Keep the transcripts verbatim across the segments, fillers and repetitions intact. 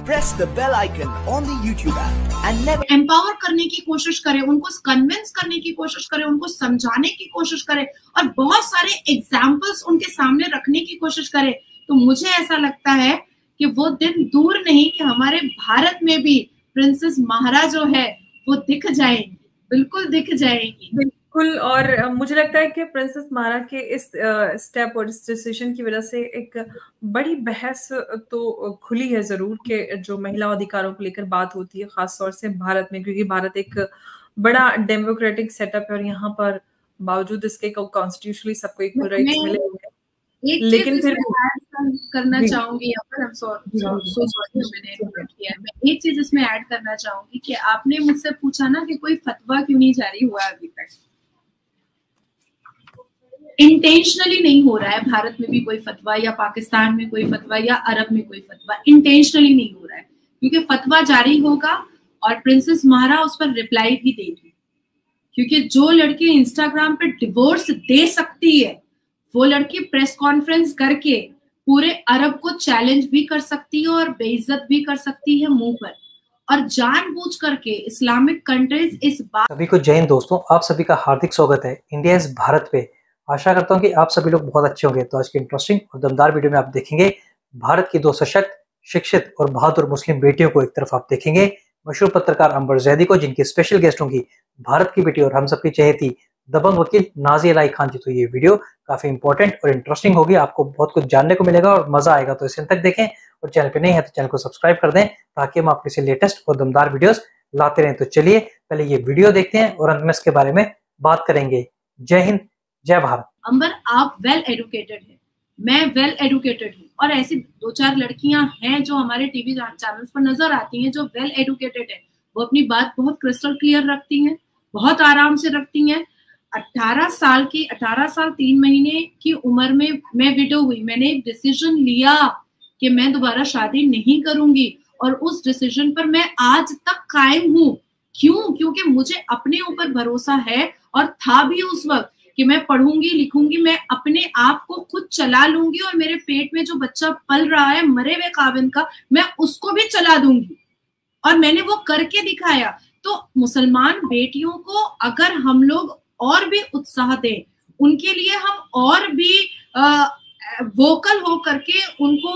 press the bell icon on the YouTube app and never empower करने की कोशिश करें, उनको कन्विंस करने की कोशिश करें, उनको समझाने की कोशिश करें और बहुत सारे एग्जाम्पल्स उनके सामने रखने की कोशिश करें। तो मुझे ऐसा लगता है कि वो दिन दूर नहीं कि हमारे भारत में भी प्रिंसेस महारा जो है वो दिख जाएंगी, बिल्कुल दिख जाएंगी। बिल्कुल। और मुझे लगता है कि प्रिंसेस महारा के इस स्टेप और इस डिसीजन की वजह से एक बड़ी बहस तो खुली है जरूर कि जो महिला अधिकारों को लेकर बात होती है खास तौर से भारत में, क्योंकि भारत एक बड़ा डेमोक्रेटिक सेटअप है और यहाँ पर बावजूद इसके कॉन्स्टिट्यूशनली सबको इक्वल राइट्स मिले हुए हैं। एक लेकिन चीज फिर ऐड करना चाहूंगी यहाँ पर, सो सॉरी मैंने इंटरप्ट किया है। मैं एक चीज इसमें ऐड करना चाहूंगी कि आपने मुझसे पूछा ना कि कोई फतवा क्यों नहीं जारी हुआ अभी तक। इंटेंशनली नहीं हो रहा है भारत में भी कोई फतवा, या पाकिस्तान में कोई फतवा, या अरब में कोई फतवा, इंटेंशनली नहीं हो रहा है, क्योंकि फतवा जारी होगा और प्रिंसेस महारा उस पर रिप्लाई भी देगी। क्योंकि जो लड़की इंस्टाग्राम पे डिवोर्स दे सकती है वो लड़की प्रेस कॉन्फ्रेंस करके पूरे अरब को चैलेंज भी कर सकती है और बेइज्जत भी कर सकती है मुंह पर, और जानबूझ करके इस्लामिक कंट्रीज इस बात। सभी को जय हिंद दोस्तों, आप सभी का हार्दिक स्वागत है इंडिया इज भारत पे। आशा करता हूं कि आप सभी लोग बहुत अच्छे होंगे। तो आज की इंटरेस्टिंग और दमदार वीडियो में आप देखेंगे भारत की दो सशक्त, शिक्षित और बहादुर मुस्लिम बेटियों को। एक तरफ आप देखेंगे मशहूर पत्रकार अंबर जैदी को, जिनकी स्पेशल गेस्ट होंगी भारत की बेटी और हम सबकी चहेती दबंग वकील नाज़िया इलाही खान जी। तो ये वीडियो काफी इंपॉर्टेंट और इंटरेस्टिंग होगी, आपको बहुत कुछ जानने को मिलेगा और मजा आएगा। तो इसे तक देखें और चैनल पे नहीं है तो चैनल को सब्सक्राइब कर दें ताकि हम आपके लिए लेटेस्ट और दमदार वीडियोस लाते रहें। तो चलिए पहले ये वीडियो देखते हैं और अंत में इसके बारे में बात करेंगे। जय हिंद, जय भारत। अंबर, आप वेल एडुकेटेड हैं, मैं वेल एडुकेटेड हूँ, और ऐसी दो चार लड़कियां हैं जो हमारे टीवी चैनल्स पर नजर आती हैं जो वेल एडुकेटेड है। वो अपनी बात बहुत क्रिस्टल क्लियर रखती हैं, बहुत आराम से रखती हैं। अठारह साल की अठारह साल तीन महीने की उम्र में मैं विडो हुई। मैंने एक डिसीजन लिया कि मैं दोबारा शादी नहीं करूंगी, और उस डिसीजन पर मैं आज तक कायम हूँ। क्यों? क्योंकि मुझे अपने ऊपर भरोसा है, और था भी उस वक्त, कि मैं पढ़ूंगी लिखूंगी, मैं अपने आप को खुद चला लूंगी, और मेरे पेट में जो बच्चा पल रहा है मरे हुए काबिन का, मैं उसको भी चला दूंगी, और मैंने वो करके दिखाया। तो मुसलमान बेटियों को अगर हम लोग और भी उत्साह दें, उनके लिए हम और भी आ, वोकल हो करके उनको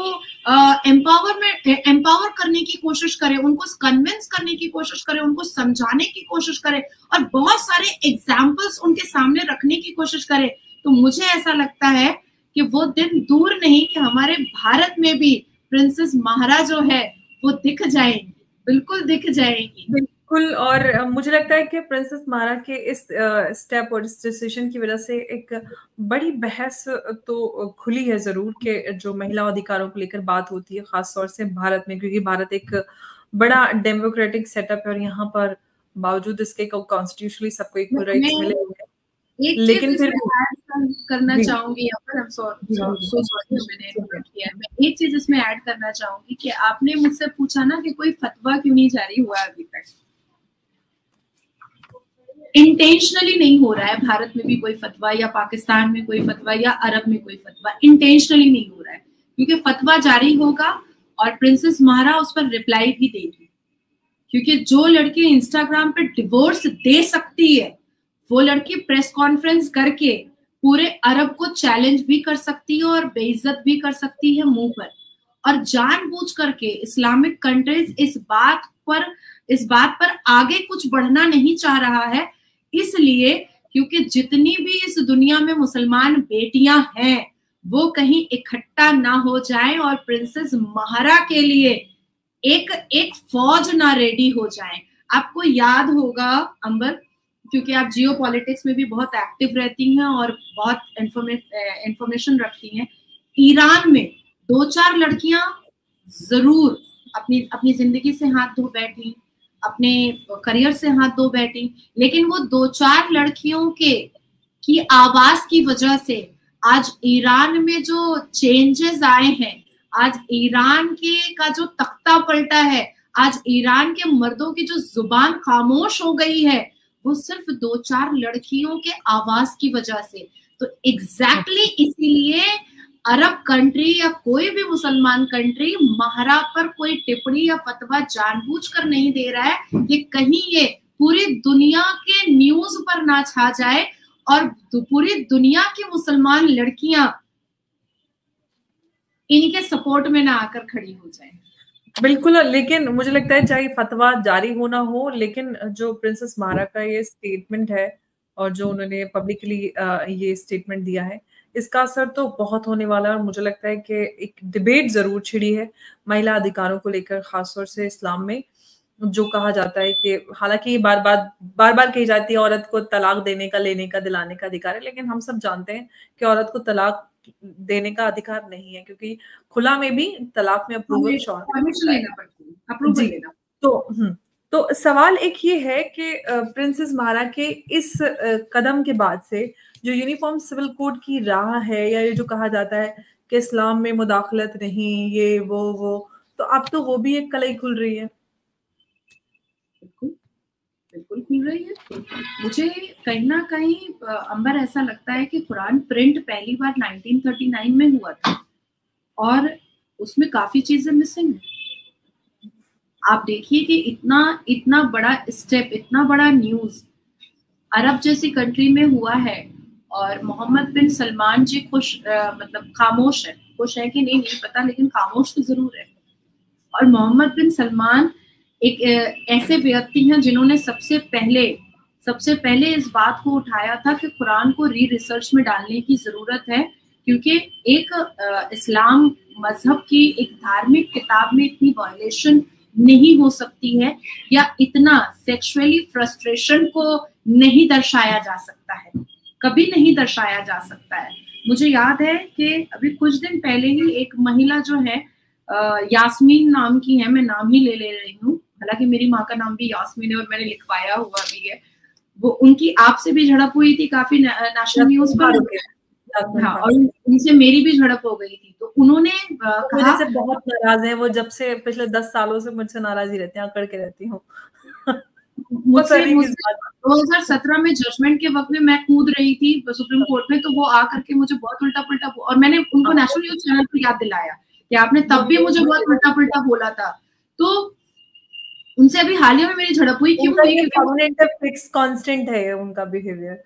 एम्पावरमेंट एम्पावर करने की कोशिश करें, उनको कन्विंस करने की कोशिश करें, उनको समझाने की कोशिश करें और बहुत सारे एग्जाम्पल्स उनके सामने रखने की कोशिश करें। तो मुझे ऐसा लगता है कि वो दिन दूर नहीं कि हमारे भारत में भी प्रिंसेस महारा जो है वो दिख जाएंगी, बिल्कुल दिख जाएंगी। बिल्कुल। और मुझे लगता है कि प्रिंसेस महारा के इस स्टेप और इस डिसीजन की वजह से एक बड़ी बहस तो खुली है जरूर कि जो महिला अधिकारों को लेकर बात होती है खास तौर से भारत में, क्योंकि भारत एक बड़ा डेमोक्रेटिक सेटअप है और यहाँ पर बावजूद इसके कॉन्स्टिट्यूशनली सबको इक्वल राइट्स मिले हुए हैं। एक लेकिन फिर करना चाहूंगी यहाँ पर, सो सॉरी मैंने इंटरप्ट किया है। मैं एक चीज इसमें ऐड करना चाहूंगी कि आपने मुझसे पूछा ना कि कोई फतवा क्यों नहीं जारी हुआ अभी तक। इंटेंशनली नहीं हो रहा है भारत में भी कोई फतवा, या पाकिस्तान में कोई फतवा, या अरब में कोई फतवा, इंटेंशनली नहीं हो रहा है, क्योंकि फतवा जारी होगा और प्रिंसेस महारा उस पर रिप्लाई भी देगी। क्योंकि जो लड़की इंस्टाग्राम पे डिवोर्स दे सकती है वो लड़की प्रेस कॉन्फ्रेंस करके पूरे अरब को चैलेंज भी कर सकती है और बेइज्जत भी कर सकती है मुंह पर, और जानबूझ करके इस्लामिक कंट्रीज इस बात पर इस बात पर आगे कुछ बढ़ना नहीं चाह रहा है। इसलिए क्योंकि जितनी भी इस दुनिया में मुसलमान बेटियां हैं वो कहीं इकट्ठा ना हो जाएं और प्रिंसेस महारा के लिए एक एक फौज ना रेडी हो जाएं। आपको याद होगा अंबर, क्योंकि आप जियो पॉलिटिक्स में भी बहुत एक्टिव रहती हैं और बहुत इंफॉर्मेशन रखती हैं, ईरान में दो चार लड़कियां जरूर अपनी अपनी जिंदगी से हाथ धो बैठी, अपने करियर से हाथ धो बैठी, लेकिन वो दो चार लड़कियों के की आवाज की वजह से आज ईरान में जो चेंजेस आए हैं, आज ईरान के का जो तख्ता पलटा है, आज ईरान के मर्दों की जो जुबान खामोश हो गई है, वो सिर्फ दो चार लड़कियों के आवाज की वजह से। तो एग्जैक्टली exactly इसीलिए अरब कंट्री या कोई भी मुसलमान कंट्री महरा पर कोई टिप्पणी या फतवा जानबूझकर नहीं दे रहा है कि कहीं ये पूरी दुनिया के न्यूज पर ना छा जाए और पूरी दुनिया की मुसलमान लड़कियां इनके सपोर्ट में ना आकर खड़ी हो जाए। बिल्कुल, लेकिन मुझे लगता है चाहे फतवा जारी होना हो, लेकिन जो प्रिंसेस माहरा का ये स्टेटमेंट है और जो उन्होंने पब्लिकली ये स्टेटमेंट दिया है, इसका असर तो बहुत होने वाला है। और मुझे लगता है कि एक डिबेट जरूर छिड़ी है महिला अधिकारों को लेकर, खासतौर से इस्लाम में जो कहा जाता है कि हालांकि बार बार बार बार कही जाती है औरत को तलाक देने का, लेने का, दिलाने का अधिकार है, लेकिन हम सब जानते हैं कि औरत को तलाक देने का अधिकार नहीं है, क्योंकि खुला में भी तलाक में अप्रूवल जी। तो हम्म तो सवाल एक ये है कि प्रिंसेस माहरा के इस कदम के बाद से जो यूनिफॉर्म सिविल कोड की राह है, या ये जो कहा जाता है कि इस्लाम में मुदाखलत नहीं, ये वो वो तो अब तो वो भी एक कलई खुल रही है। बिल्कुल बिल्कुल खुल रही है। मुझे कहीं ना कहीं अंबर ऐसा लगता है कि कुरान प्रिंट पहली बार नाइनटीन थर्टी नाइन में हुआ था और उसमें काफी चीजें मिसिंग है। आप देखिए कि इतना इतना बड़ा स्टेप, इतना बड़ा न्यूज अरब जैसी कंट्री में हुआ है और मोहम्मद बिन सलमान जी खुश आ, मतलब खामोश है। खुश है कि नहीं नहीं पता, लेकिन खामोश तो जरूर है। और मोहम्मद बिन सलमान एक ऐसे व्यक्ति हैं जिन्होंने सबसे पहले सबसे पहले इस बात को उठाया था कि कुरान को री रिसर्च में डालने की जरूरत है, क्योंकि एक इस्लाम मजहब की एक धार्मिक किताब में इतनी वायलेशन नहीं हो सकती है या इतना सेक्सुअली फ्रस्ट्रेशन को नहीं दर्शाया जा सकता है, कभी नहीं दर्शाया जा सकता है। मुझे याद है कि अभी कुछ दिन पहले ही एक महिला जो है यास्मीन नाम की है, मैं नाम ही ले ले रही हूँ, हालांकि मेरी माँ का नाम भी यास्मीन है और मैंने लिखवाया हुआ भी है, वो उनकी आपसे भी झड़प हुई थी काफी नेशनल न्यूज पर। हाँ, और उनसे मेरी भी झड़प हो गई थी। तो उन्होंने कहा से बहुत नाराज है वो, जब से पिछले दस सालों से मुझसे नाराज ही रहते हैं, अकड़ के रहती हूँ। मुझसे दो हज़ार सत्रह में जजमेंट के वक्त में मैं कूद रही थी सुप्रीम कोर्ट में, तो वो आकर के मुझे बहुत उल्टा पुल्टा, और मैंने उनको नेशनल न्यूज चैनल पर याद दिलाया कि आपने तब भी मुझे बहुत उल्टा पुल्टा बोला था। तो उनसे अभी हाल ही में मेरी झड़प हुई। क्यों हुई? क्योंकि फिक्स कांस्टेंट है उनका बिहेवियर।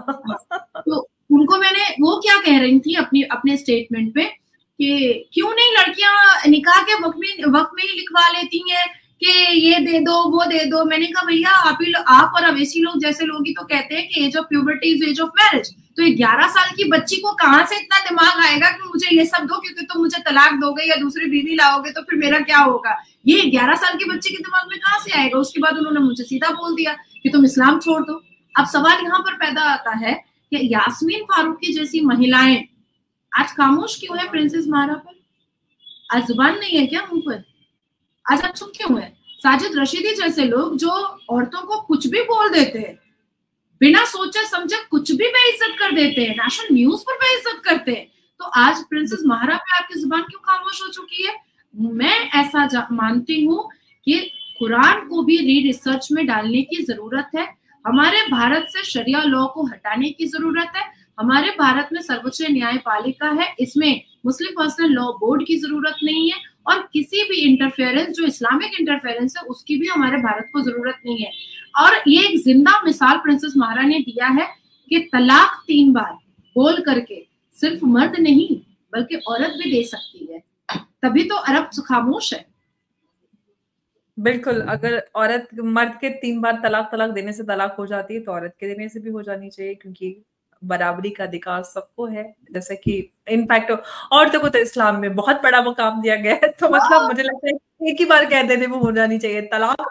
तो उनको मैंने, वो क्या कह रही थी अपनी अपने स्टेटमेंट में कि क्यों नहीं लड़कियां निकाह के वक्त में वक्त में ही लिखवा लेती हैं कि ये दे दो वो दे दो। मैंने कहा भैया आप ही आप और अवेसी लोग जैसे लोग ही तो कहते हैं कि age of puberty is age of marriage. तो ये ग्यारह साल की बच्ची को कहाँ से इतना दिमाग आएगा कि मुझे ये सब दो, क्योंकि तुम मुझे तलाक दोगे या दूसरी बीवी लाओगे तो फिर मेरा क्या होगा। ये ग्यारह साल की बच्ची के दिमाग में कहाँ से आएगा। उसके बाद उन्होंने मुझे सीधा बोल दिया कि तुम इस्लाम छोड़ दो। अब सवाल यहाँ पर पैदा आता है कि यास्मीन फारूकी जैसी महिलाएं आज खामोश क्यों है प्रिंसेस माहरा पर? आज जुबान नहीं है क्या मुंह पर? आज आप चुप क्यों है? साजिद रशीदी जैसे लोग जो औरतों को कुछ भी बोल देते हैं, बिना सोचे समझे कुछ भी बेइज्जत कर देते हैं, नेशनल न्यूज पर बेइज्जत करते हैं, तो आज प्रिंसेस माहरा पे आपकी जुबान क्यों खामोश हो चुकी है? मैं ऐसा मानती हूँ कि कुरान को भी री रिसर्च में डालने की जरूरत है। हमारे भारत से शरिया लॉ को हटाने की जरूरत है। हमारे भारत में सर्वोच्च न्यायपालिका है, इसमें मुस्लिम पर्सनल लॉ बोर्ड की जरूरत नहीं है, और किसी भी इंटरफेरेंस जो इस्लामिक इंटरफेरेंस है उसकी भी हमारे भारत को जरूरत नहीं है। और ये एक जिंदा मिसाल प्रिंसेस माहरा ने दिया है कि तलाक तीन बार बोल करके सिर्फ मर्द नहीं बल्कि औरत भी दे सकती है, तभी तो अरब खामोश है। बिल्कुल, अगर औरत मर्द के तीन बार तलाक तलाक देने से तलाक हो जाती है तो औरत के देने से भी हो जानी चाहिए, क्योंकि बराबरी का अधिकार सबको है। जैसे कि इनफैक्ट औरतों को तो इस्लाम में बहुत बड़ा मुकाम दिया गया है, तो मतलब मुझे लगता है एक ही बार कह देने में हो जानी चाहिए तलाक।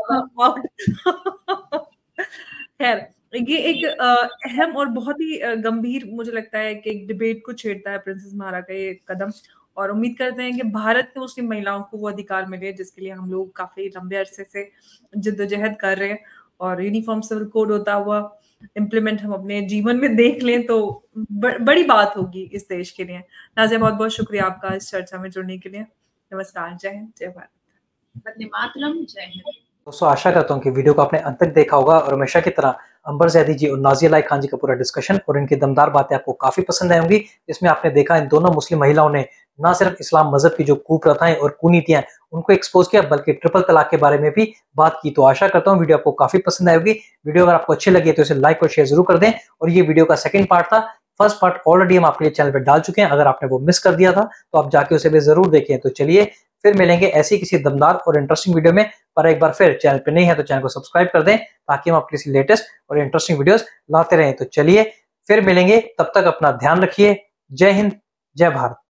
खैर, ये एक अहम और बहुत ही गंभीर मुझे लगता है कि एक डिबेट को छेड़ता है प्रिंसेस माहरा का ये कदम, और उम्मीद करते हैं कि भारत की मुस्लिम महिलाओं को वो अधिकार मिले जिसके लिए हम लोग काफी लंबे अरसे से जिद्दोजहद कर रहे हैं, और यूनिफॉर्म सिविल कोड होता हुआ इम्प्लीमेंट हम अपने जीवन में देख लें तो ब, बड़ी बात होगी इस देश के लिए। नाज़िया, बहुत बहुत शुक्रिया आपका इस चर्चा में जुड़ने के लिए। नमस्कार, जय हिंद, जय भारत, वंदे मातरम, जय हिंद। दोस्तों आशा करता हूँ कि वीडियो को आपने अंत तक देखा होगा और हमेशा की तरह अंबर ज़ैदी जी और नाज़िया लाइक खान जी का पूरा डिस्कशन और इनकी दमदार बातें आपको काफी पसंद आई होंगी, जिसमें आपने देखा इन दोनों मुस्लिम महिलाओं ने न सिर्फ इस्लाम मजहब की जो कुप्रथाएं और कुनीतियां उनको एक्सपोज किया, बल्कि ट्रिपल तलाक के बारे में भी बात की। तो आशा करता हूँ वीडियो आपको काफी पसंद आएगी। वीडियो अगर आपको अच्छी लगी तो इसे लाइक और शेयर जरूर कर दें। और ये वीडियो का सेकंड पार्ट था, फर्स्ट पार्ट ऑलरेडी हम आपके लिए चैनल पर डाल चुके हैं, अगर आपने वो मिस कर दिया था तो आप जाके उसे भी जरूर देखें। तो चलिए फिर मिलेंगे ऐसी किसी दमदार और इंटरेस्टिंग वीडियो में, पर एक बार फिर चैनल पे नहीं है तो चैनल को सब्सक्राइब कर दें ताकि हम आपके लिए लेटेस्ट और इंटरेस्टिंग वीडियोस लाते रहें। तो चलिए फिर मिलेंगे, तब तक अपना ध्यान रखिए। जय हिंद, जय भारत।